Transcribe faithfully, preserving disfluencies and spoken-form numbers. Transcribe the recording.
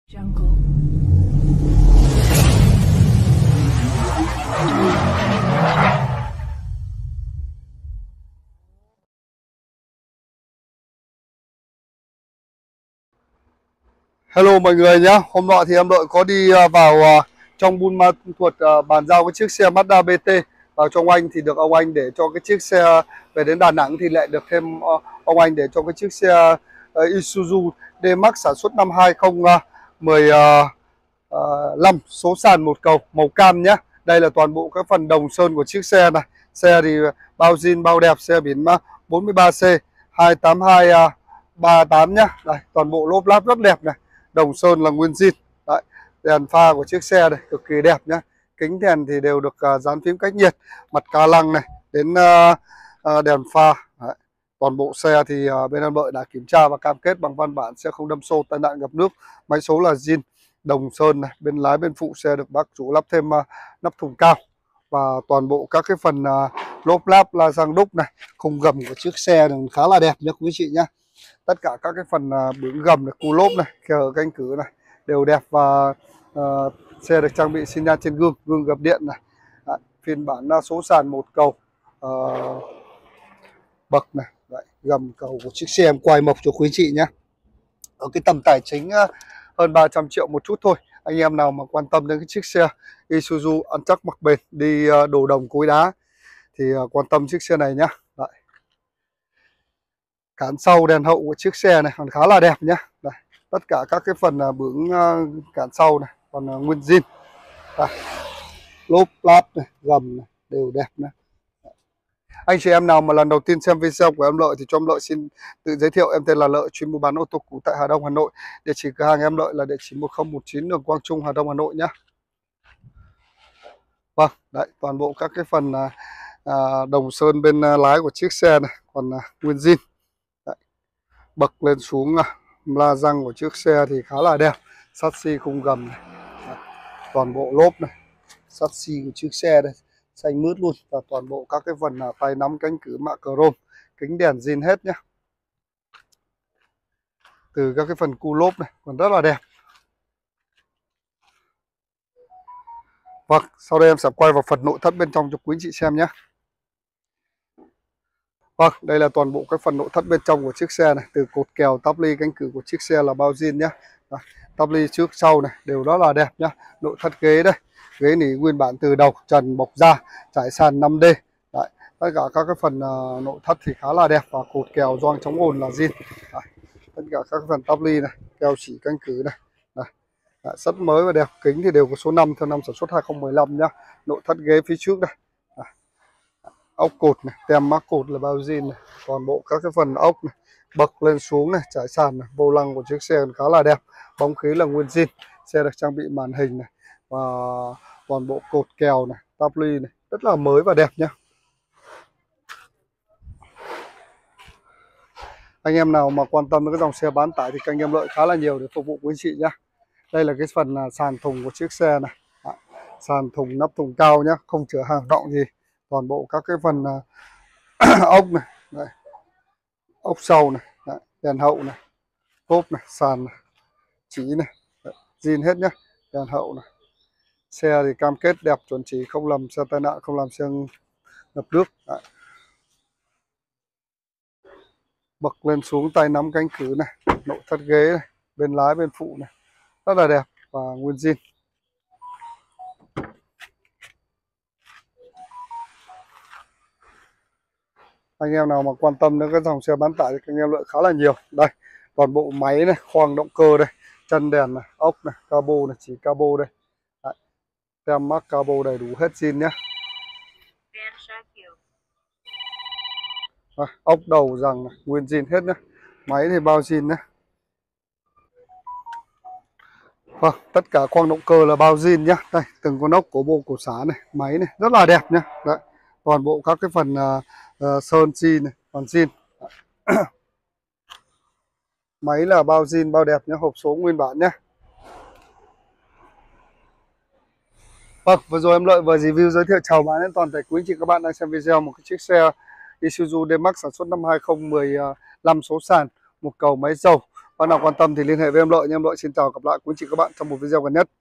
Jungle. Hello mọi người nhé. Hôm nọ thì em Lợi có đi vào trong Buôn Ma Thuột bàn giao cái chiếc xe Mazda bê tê vào trong anh, thì được ông anh để cho cái chiếc xe về đến Đà Nẵng thì lại được thêm ông anh để cho cái chiếc xe Isuzu D-Max sản xuất năm hai không một lăm, số sàn một cầu màu cam nhé. Đây là toàn bộ các phần đồng sơn của chiếc xe này. Xe thì bao zin bao đẹp, xe biển bốn mươi ba C hai tám hai ba tám nhá. Đây, toàn bộ lốp láp rất đẹp này. Đồng sơn là nguyên zin. Đấy, đèn pha của chiếc xe này cực kỳ đẹp nhá. Kính đèn thì đều được uh, dán phím cách nhiệt, mặt ca lăng này đến uh, uh, đèn pha. Đấy. Toàn bộ xe thì uh, bên em Lợi đã kiểm tra và cam kết bằng văn bản sẽ không đâm xô, tai nạn gặp nước. Máy số là zin, đồng sơn này. Bên lái bên phụ xe được bác chủ lắp thêm uh, nắp thùng cao, và toàn bộ các cái phần uh, lốp láp la răng đúc này, khung gầm của chiếc xe này khá là đẹp nhá quý chị nhá. Tất cả các cái phần uh, bướm gầm này, cù lốp này, kèo canh cửa này đều đẹp, và uh, xe được trang bị xi nhan trên gương, gương gập điện này. Đấy, phiên bản uh, số sàn một cầu uh, bậc này. Đấy, gầm cầu của chiếc xe em quay mộc cho quý chị nhé. Ở cái tầm tài chính uh, hơn ba trăm triệu một chút thôi. Anh em nào mà quan tâm đến cái chiếc xe Isuzu ăn chắc mặc bền, đi uh, đồ đồng cối đá thì uh, quan tâm chiếc xe này nhá. Đấy. Cản sau đèn hậu của chiếc xe này còn khá là đẹp nhá. Đây, tất cả các cái phần uh, bướng uh, cản sau này còn uh, nguyên zin. Đây, lốp láp này, gầm này đều đẹp nữa. Anh chị em nào mà lần đầu tiên xem video của em Lợi thì cho em Lợi xin tự giới thiệu, em tên là Lợi, chuyên mua bán ô tô cũ tại Hà Đông, Hà Nội. Địa chỉ cửa hàng em Lợi là địa chỉ một không một chín đường Quang Trung, Hà Đông, Hà Nội nhá. Vâng, đấy, toàn bộ các cái phần uh, uh, đồng sơn bên uh, lái của chiếc xe này còn uh, nguyên zin. Bậc lên xuống uh, la răng của chiếc xe thì khá là đẹp. Sắt xi khung gầm này. Đấy, toàn bộ lốp này, sắt xi của chiếc xe đây xanh mướt luôn, và toàn bộ các cái phần uh, tay nắm cánh cửa mạ chrome, kính đèn zin hết nhá. Từ các cái phần cu lốp này còn rất là đẹp. Vâng, sau đây em sẽ quay vào phần nội thất bên trong cho quý chị xem nhé. Vâng, đây là toàn bộ các phần nội thất bên trong của chiếc xe này. Từ cột kèo, tắp ly, cánh cửa của chiếc xe là bao zin nhé. Tắp ly trước sau này đều rất là đẹp nhá. Nội thất ghế đây, ghế nỉ nguyên bản từ đầu, trần bọc da, trải sàn năm D. Đấy, tất cả các cái phần uh, nội thất thì khá là đẹp, và cột kèo gioăng chống ồn là zin. Đấy, tất cả các phần tắp ly này, keo chỉ cánh cửa này. Đấy, sắt mới và đẹp. Kính thì đều có số năm theo năm sản xuất hai không một lăm nhá. Nội thất ghế phía trước đây. Đấy, ốc cột này, tem mác cột là bao zin này. Toàn bộ các cái phần ốc này, bậc lên xuống này, trải sàn này, vô lăng của chiếc xe khá là đẹp. Bóng khí là nguyên zin. Xe được trang bị màn hình này, và toàn bộ cột kèo này, tắp ly này rất là mới và đẹp nhá. Anh em nào mà quan tâm đến cái dòng xe bán tải thì kênh em Lợi khá là nhiều để phục vụ quý chị nhá. Đây là cái phần là sàn thùng của chiếc xe này. Đấy, sàn thùng, nắp thùng cao nhá, không chứa hàng động gì. Toàn bộ các cái phần uh, ốc này, đây, ốc sau này, đấy, đèn hậu này, cốp này, sàn này, chỉ này, zin hết nhá, đèn hậu này. Xe thì cam kết đẹp, chuẩn chỉ, không làm xe tai nạn, không làm xe ngập nước. Đấy. Bậc lên xuống, tay nắm cánh cửa này, nội thất ghế này, bên lái bên phụ này rất là đẹp và nguyên zin. Anh em nào mà quan tâm đến cái dòng xe bán tải thì anh em Lợi khá là nhiều. Đây, toàn bộ máy này, khoang động cơ đây, chân đèn này, ốc này, cabo này, chỉ cabo đây. Đấy, tem mác cabo đầy đủ hết zin nhé. À, ốc đầu rằng này, nguyên zin hết nhé. Máy thì bao zin nhé. Vâng, tất cả khoang động cơ là bao zin nhá. Đây, từng con ốc của bộ cổ xá này, máy này rất là đẹp nhá. Đấy, toàn bộ các cái phần uh, uh, sơn xi này còn zin. Máy là bao zin bao đẹp nhá, hộp số nguyên bản nhá. Vâng, vừa rồi em Lợi vừa review giới thiệu chào bán đến toàn thể quý anh chị các bạn đang xem video một cái chiếc xe Isuzu D-Max sản xuất năm hai không một lăm, số sàn một cầu máy dầu, Bác nào quan tâm thì liên hệ với em Lợi nha. Em Lợi xin chào, gặp lại quý anh chị các bạn trong một video gần nhất.